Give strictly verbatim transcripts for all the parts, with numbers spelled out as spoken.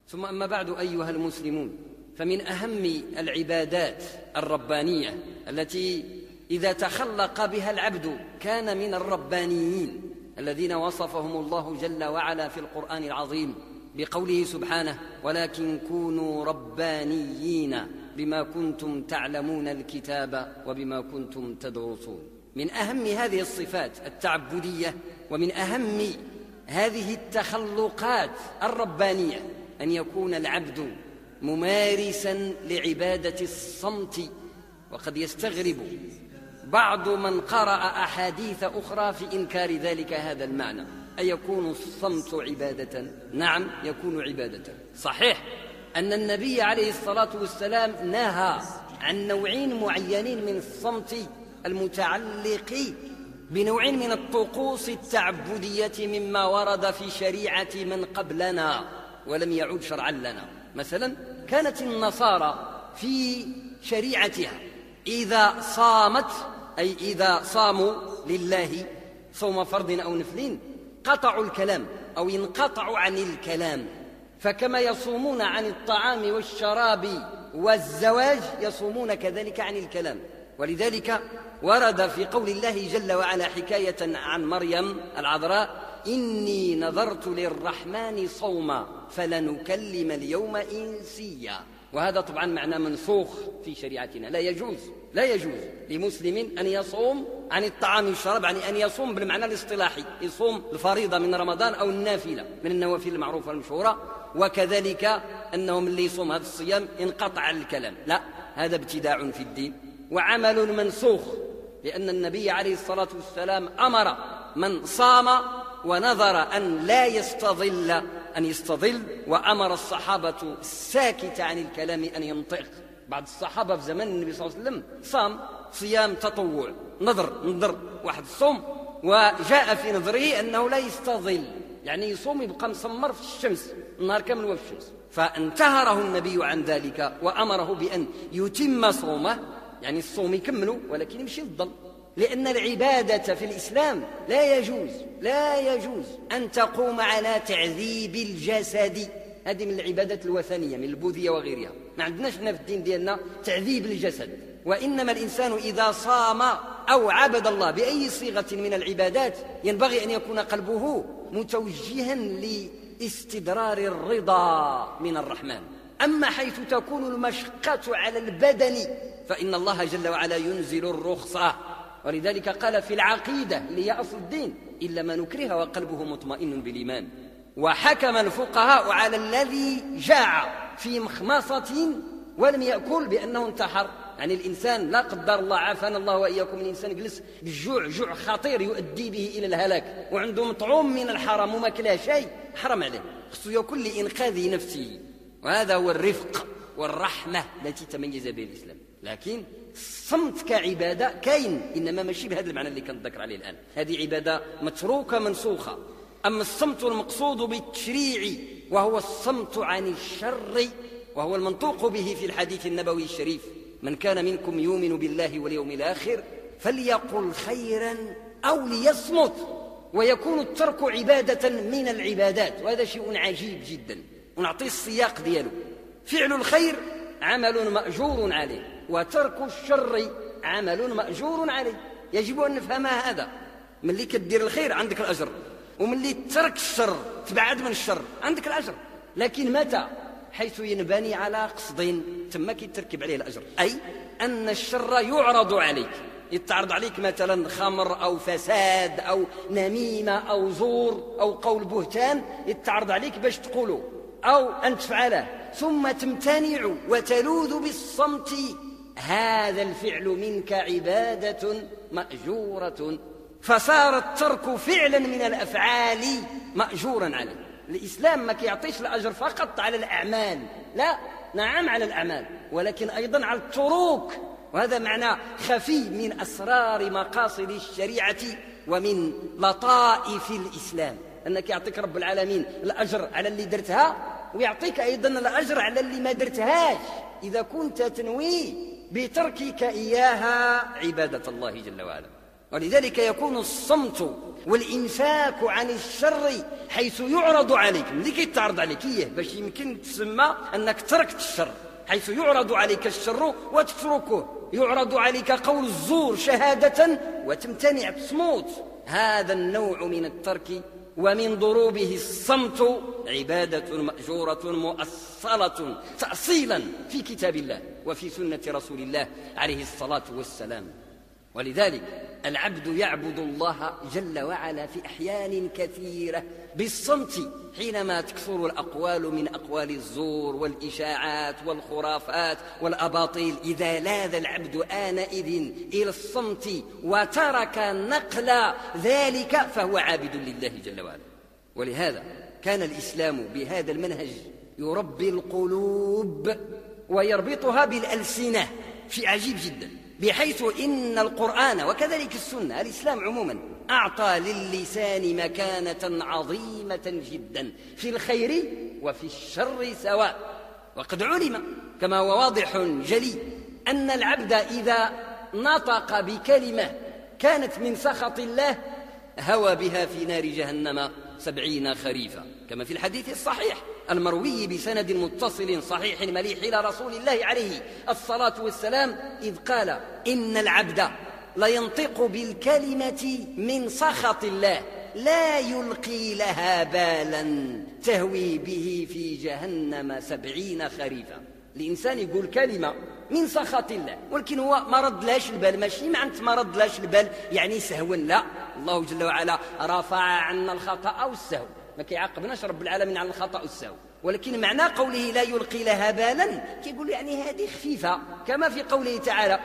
ثم أما بعد أيها المسلمون، فمن أهم العبادات الربانية التي إذا تخلق بها العبد كان من الربانيين الذين وصفهم الله جل وعلا في القرآن العظيم بقوله سبحانه: ولكن كونوا ربانيين بما كنتم تعلمون الكتاب وبما كنتم تدرسون. من أهم هذه الصفات التعبدية ومن أهم هذه التخلقات الربانية أن يكون العبد ممارسا لعبادة الصمت. وقد يستغرب بعض من قرأ أحاديث أخرى في إنكار ذلك هذا المعنى: أيكون الصمت عبادة؟ نعم، يكون عبادة. صحيح أن النبي عليه الصلاة والسلام نهى عن نوعين معينين من الصمت المتعلق بنوع من الطقوس التعبدية مما ورد في شريعة من قبلنا ولم يعود شرعا لنا. مثلا كانت النصارى في شريعتها إذا صامت، أي إذا صاموا لله صوم فرض أو نفل، قطعوا الكلام أو ينقطعوا عن الكلام، فكما يصومون عن الطعام والشراب والزواج يصومون كذلك عن الكلام. ولذلك ورد في قول الله جل وعلا حكاية عن مريم العذراء: إني نذرت للرحمن صوما فلنكلم اليوم إنسيا. وهذا طبعا معنى منسوخ في شريعتنا، لا يجوز لا يجوز لمسلم أن يصوم عن الطعام والشراب، يعني أن يصوم بالمعنى الاصطلاحي، يصوم الفريضة من رمضان أو النافلة من النوافل المعروفة المشهورة، وكذلك أنه من اللي يصوم هذا الصيام انقطع عن الكلام. لا، هذا ابتداع في الدين وعمل منسوخ، لأن النبي عليه الصلاة والسلام أمر من صام ونظر أن لا يستظل أن يستظل، وأمر الصحابة الساكت عن الكلام أن ينطق. بعض الصحابة في زمن النبي صلى الله عليه وسلم صام صيام تطوع، نظر نظر واحد الصوم، وجاء في نظره أنه لا يستظل، يعني يصوم يبقى مسمر في الشمس النهار كامل وفي الشمس، فانتهره النبي عن ذلك وأمره بأن يتم صومه، يعني الصوم يكمله ولكن يمشي للظل. لأن العبادة في الإسلام لا يجوز لا يجوز أن تقوم على تعذيب الجسد. هذه من العبادات الوثنية من البوذية وغيرها. ما عندناش في الدين ديالنا تعذيب الجسد، وإنما الإنسان إذا صام أو عبد الله بأي صيغة من العبادات ينبغي أن يكون قلبه متوجها لاستدرار الرضا من الرحمن. أما حيث تكون المشقة على البدن فإن الله جل وعلا ينزل الرخصة. ولذلك قال في العقيدة اللي هي أصل الدين: إلا ما نكره وقلبه مطمئن بالإيمان. وحكم الفقهاء على الذي جاع في مخمصة ولم يأكل بأنه انتحر. يعني الإنسان لا قدر الله عافانا الله وإياكم، الإنسان جلس بالجوع، جوع خطير يؤدي به إلى الهلاك، وعنده مطعوم من الحرام وما كلا شيء، حرم عليه، خصو يأكل لإنقاذ نفسه. وهذا هو الرفق والرحمة التي تميز به الإسلام. لكن الصمت كعبادة كاين، إنما ماشي بهذا المعنى اللي كنذكر عليه الآن. هذه عبادة متروكة منسوخة. أما الصمت المقصود بالتشريع وهو الصمت عن الشر، وهو المنطوق به في الحديث النبوي الشريف: من كان منكم يؤمن بالله واليوم الآخر فليقل خيرا أو ليصمت. ويكون الترك عبادة من العبادات، وهذا شيء عجيب جدا. ونعطي السياق دياله: فعل الخير عمل مأجور عليه، وترك الشر عمل مأجور عليه. يجب أن نفهم هذا. من اللي كدير الخير عندك الأجر، ومن اللي ترك الشر تبعد من الشر عندك الأجر. لكن متى؟ حيث ينبني على قصد ثم كيتركب عليه الأجر، أي أن الشر يعرض عليك، يتعرض عليك مثلا خمر أو فساد أو نميمة أو زور أو قول بهتان، يتعرض عليك باش تقوله أو أن تفعله، ثم تمتنع وتلوذ بالصمت. هذا الفعل منك عبادة مأجورة، فصار الترك فعلا من الأفعال مأجورا عليه. الإسلام ما كيعطيش الأجر فقط على الأعمال، لا، نعم على الأعمال، ولكن أيضا على التروك. وهذا معنى خفي من أسرار مقاصد الشريعة ومن لطائف الإسلام، أنك يعطيك رب العالمين الأجر على اللي درتها، ويعطيك أيضا الأجر على اللي ما درتهاش إذا كنت تنوي بتركك إياها عبادة الله جل وعلا. ولذلك يكون الصمت والإمساك عن الشر حيث يعرض عليك، ملي كيتعرض عليك إيه باش يمكن تسمى أنك تركت الشر، حيث يعرض عليك الشر وتتركه، يعرض عليك قول الزور شهادة وتمتنع تصمت، هذا النوع من الترك ومن ضروبه الصمت عبادة مأجورة مؤصلة تأصيلا في كتاب الله وفي سنة رسول الله عليه الصلاة والسلام. ولذلك العبد يعبد الله جل وعلا في أحيان كثيرة بالصمت، حينما تكثر الأقوال من أقوال الزور والإشاعات والخرافات والأباطيل، إذا لاذ العبد آنئذ إلى الصمت وترك نقل ذلك فهو عابد لله جل وعلا. ولهذا كان الإسلام بهذا المنهج يربي القلوب ويربطها بالألسنة، شيء عجيب جدا، بحيث إن القرآن وكذلك السنة، الإسلام عموما، أعطى للسان مكانة عظيمة جدا في الخير وفي الشر سواء. وقد علم كما هو واضح جلي أن العبد إذا نطق بكلمة كانت من سخط الله هوى بها في نار جهنم سبعين خريفا، كما في الحديث الصحيح المروي بسند متصل صحيح مليح إلى رسول الله عليه الصلاة والسلام، إذ قال: إن العبد لينطق بالكلمة من سخط الله لا يلقي لها بالا تهوي به في جهنم سبعين خريفا. الإنسان يقول كلمة من سخط الله ولكن هو ما ردلاش البال، ماشي معنى ما ردلاش البال يعني سهوا، لا، الله جل وعلا رفع عنا الخطأ والسهو، ما كيعاقبناش رب العالمين على الخطأ والسهو، ولكن معنى قوله لا يلقي لها بالا كيقول يعني هذه خفيفة، كما في قوله تعالى: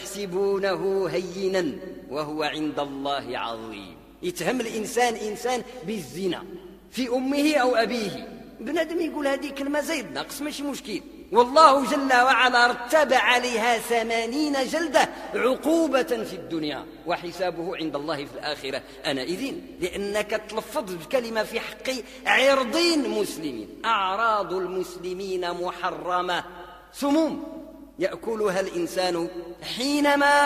وتحسبونه هينا وهو عند الله عظيم. يتهم الإنسان إنسان بالزنا في أمه أو أبيه، بنادم يقول هذه كلمة زايد ناقص ماشي مشكل، والله جل وعلا رتب عليها ثمانين جلدة عقوبة في الدنيا وحسابه عند الله في الآخرة أنئذ، لأنك تلفظ بكلمة في حق عرضين مسلمين. أعراض المسلمين محرمة سموم يأكلها الإنسان حينما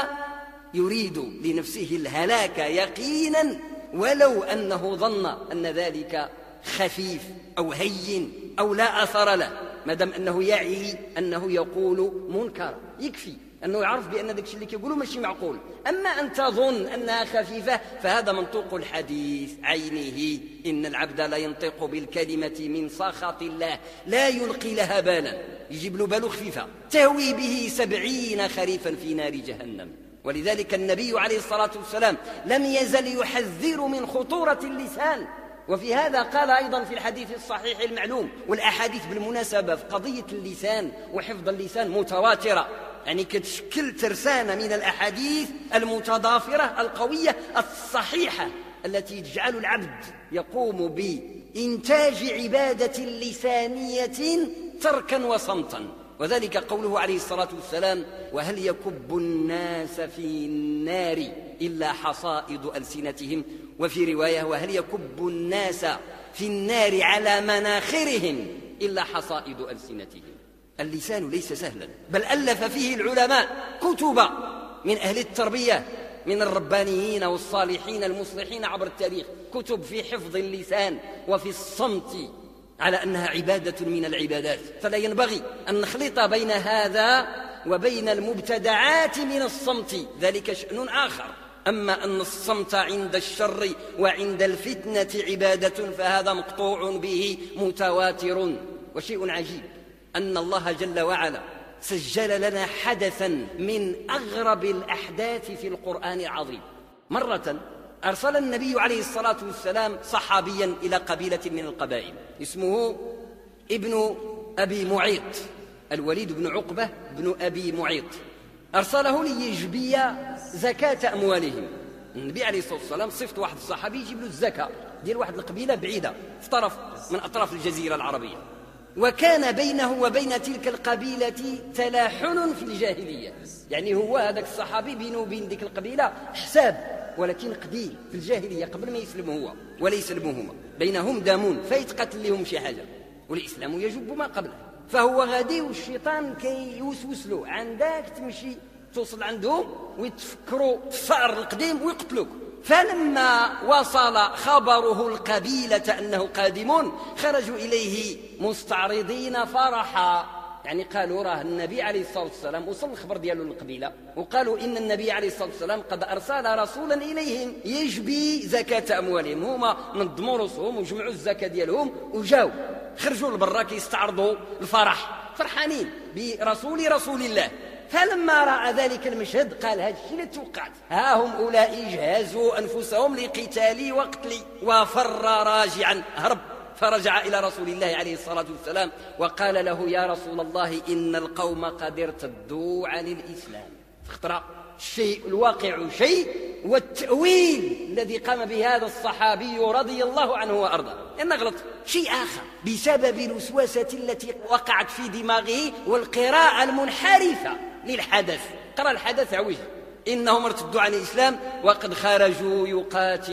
يريد لنفسه الهلاك يقينا، ولو أنه ظن أن ذلك خفيف أو هين أو لا أثر له، ما دام أنه يعي أنه يقول منكر، يكفي أنه يعرف بأن ذلك الشيء اللي يقوله ماشي معقول. أما أن تظن أنها خفيفة فهذا منطوق الحديث عينه: إن العبد لا ينطق بالكلمة من سخط الله لا يلقي لها بالا، يجيب له باله خفيفة، تهوي به سبعين خريفا في نار جهنم. ولذلك النبي عليه الصلاة والسلام لم يزل يحذر من خطورة اللسان. وفي هذا قال أيضا في الحديث الصحيح المعلوم، والأحاديث بالمناسبة في قضية اللسان وحفظ اللسان متواترة، يعني كتشكل ترسانة من الأحاديث المتضافرة القوية الصحيحة التي تجعل العبد يقوم بإنتاج عبادة لسانية تركا وصمتا. وذلك قوله عليه الصلاة والسلام: وهل يكب الناس في النار إلا حصائد ألسنتهم، وفي رواية: وهل يكب الناس في النار على مناخرهم إلا حصائد ألسنتهم. اللسان ليس سهلا، بل ألف فيه العلماء كتب من أهل التربية من الربانيين والصالحين المصلحين عبر التاريخ، كتب في حفظ اللسان وفي الصمت على أنها عبادة من العبادات. فلا ينبغي أن نخلط بين هذا وبين المبتدعات من الصمت، ذلك شأن آخر. أما أن الصمت عند الشر وعند الفتنة عبادة فهذا مقطوع به متواتر. وشيء عجيب أن الله جل وعلا سجل لنا حدثا من أغرب الأحداث في القرآن العظيم. مرة أرسل النبي عليه الصلاة والسلام صحابيا إلى قبيلة من القبائل اسمه ابن أبي معيط، الوليد بن عقبة بن أبي معيط، أرسله ليجبي زكاة أموالهم. النبي عليه الصلاة والسلام صفت واحد الصحابي يجيب له الزكاة ديال واحد القبيلة بعيدة في طرف من أطراف الجزيرة العربية، وكان بينه وبين تلك القبيلة تلاحن في الجاهلية، يعني هو هذاك الصحابي بينه وبين ذيك القبيلة حساب، ولكن قديم في الجاهلية قبل ما يسلم هو ولا يسلموا هما، بينهم دامون فيتقتل لهم شي حاجة، والإسلام يجب ما قبله. فهو غادي والشيطان كي يوسوس له: عندك تمشي توصل عندهم ويتفكروا في الثأر القديم ويقتلوك. فلما وصل خبره القبيلة أنه قادم خرجوا إليه مستعرضين فرحا، يعني قالوا راه النبي عليه الصلاة والسلام وصل الخبر ديالو للقبيلة، وقالوا إن النبي عليه الصلاة والسلام قد أرسل رسولا إليهم يجبي زكاة أموالهم. هما نظموا رؤوسهم وجمعوا الزكاة ديالهم وجاو خرجوا لبرا كيستعرضوا الفرح، فرحانين برسول رسول الله. فلما رأى ذلك المشهد قال هذا الشيء اللي توقعت، ها هم أولئك جهزوا أنفسهم لقتالي وقتلي، وفر راجعا هرب. فرجع إلى رسول الله عليه الصلاة والسلام وقال له يا رسول الله إن القوم قد ارتدوا عن الإسلام. اخترع الشيء الواقع شيء، والتأويل الذي قام به هذا الصحابي رضي الله عنه وأرضاه لأنه غلط شيء آخر بسبب الوسوسة التي وقعت في دماغه والقراءة المنحرفة للحدث. قرأ الحدث عوج إنهم ارتدوا عن الإسلام وقد خرجوا يقاتلون